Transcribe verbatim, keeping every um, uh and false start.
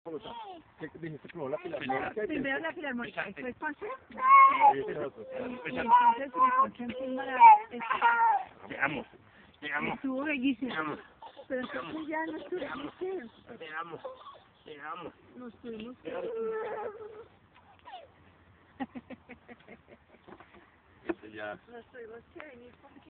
¿Cómo está? ¿Qué dijiste? ¿Probó la filarmónica? Primero la filarmónica, después Ponce. Sí, nosotros. Y entonces me encontré encima la... Te amo, te amo, Estuvo te bellísimo. amo, Pero entonces ya no estuvimos, ¿qué? te amo, te amo. Nos tuvimos que... Este ya... Nos tuvimos que venir porque...